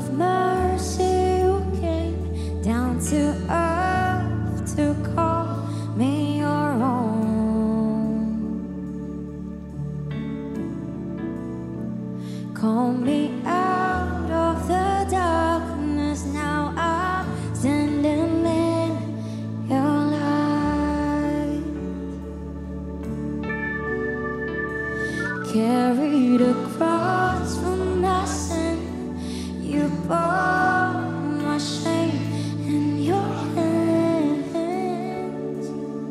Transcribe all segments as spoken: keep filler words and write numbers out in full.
of mercy, you came down to earth to call me your own. Call me out of the darkness, now I'm standing in your light. Carry the cross for my sin, you bore my shame in your hands.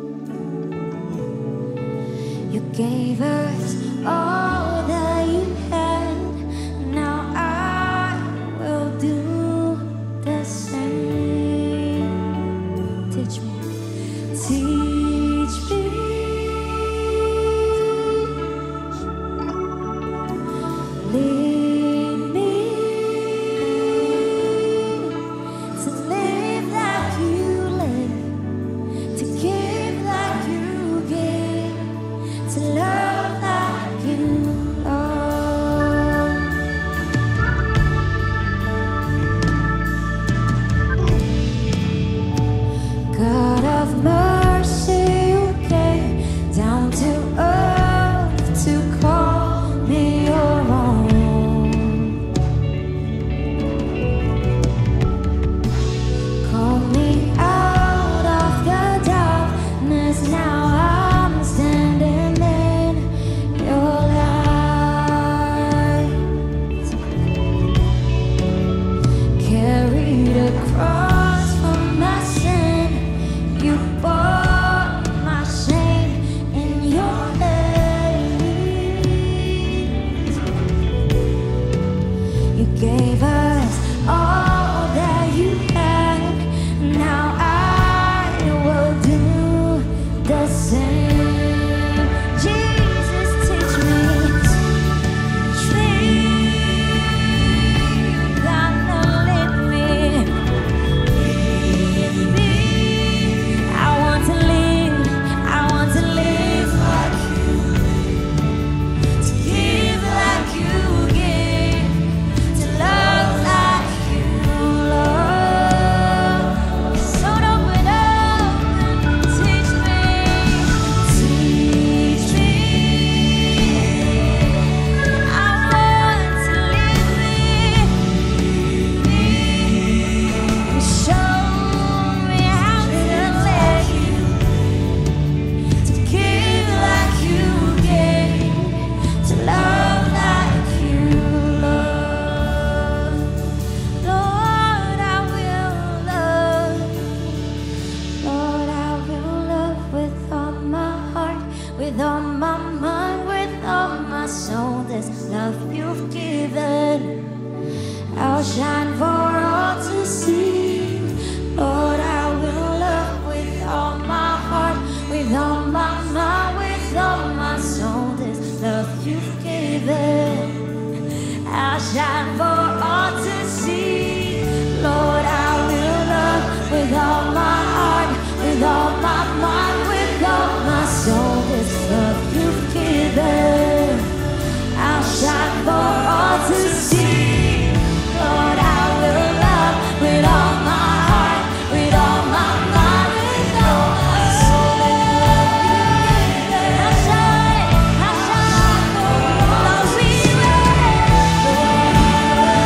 You gave us all that you had, now I will do the same. Teach me, teach me, lead me to live like you live, to give like you give, to love like you love. God of mercy, you came down to earth to call me your own. Call me out of the darkness, now I'm standing in your light. Carry the cross for my sin, you bore my shame in your hands. You gave us all that you had, now I will do the same. Jesus, teach me, teach me, gotta lead me, lead me. I want to live, I want to live like you, to give like you give, to love like you love. So open up and teach me, teach me. I want to live with me. Show me how to let you, to give like you gave, to love like you love. Lord, I will love. Lord, I will love with all my heart, with all my mind, with all my soul. This love you've given, I'll shine for all to see. Lord, I will love with all my heart, with all my mind, with all my soul. This love you've given, I'll shine for all to see. Lord, I will love with all my heart, with all my mind, with all my soul. This love you've given, I'll shine for all to see. Lord, I will love with all my heart, with all my mind, with all my soul. I'll shine, I'll shine for all we love.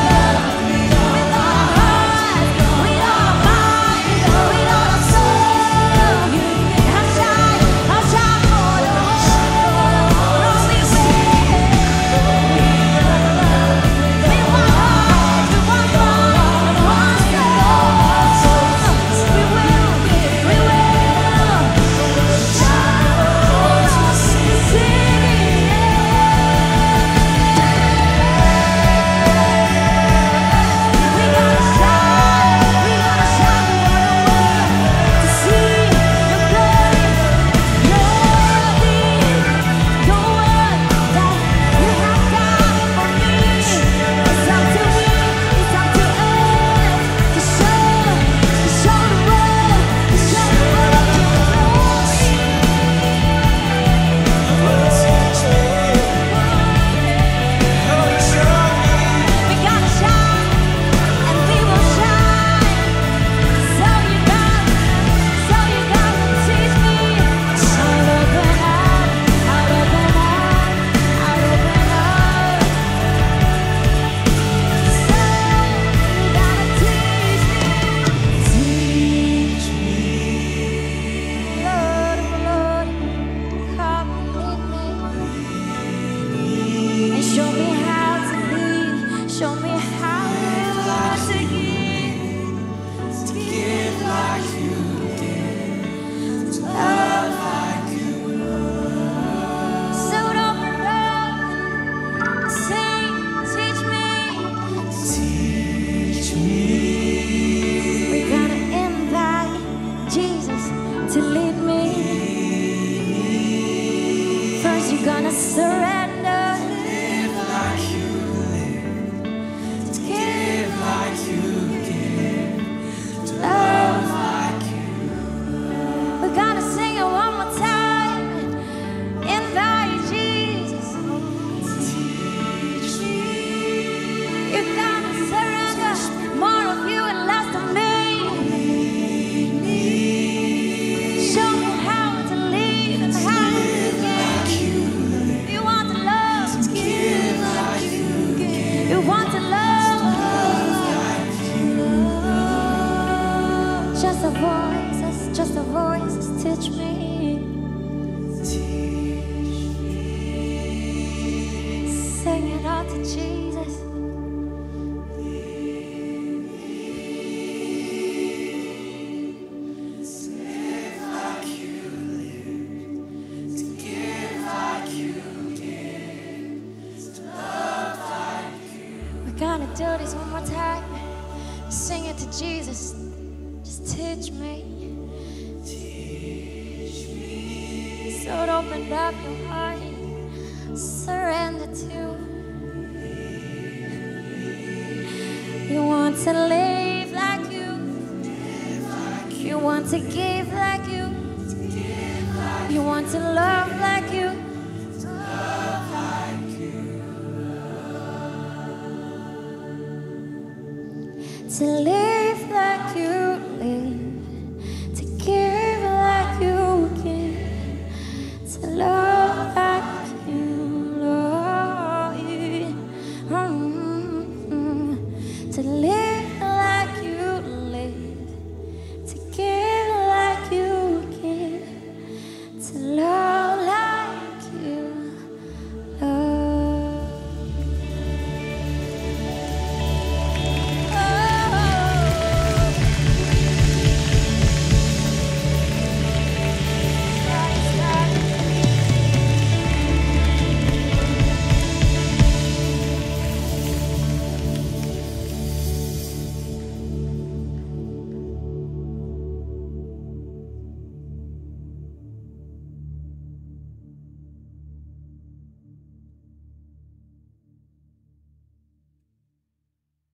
voices, just the voices, teach me. Teach me. Sing it out to Jesus. Live like you lived, to give like you gave, to love like you. We're gonna do this one more time. Sing it to Jesus. Just teach me. Teach me. So open up your heart. Surrender to. You want to live like you. You want to give like you. You want to love like you. Love like you. To live like you live. To give like you give. To love like you love. Mm-hmm. To live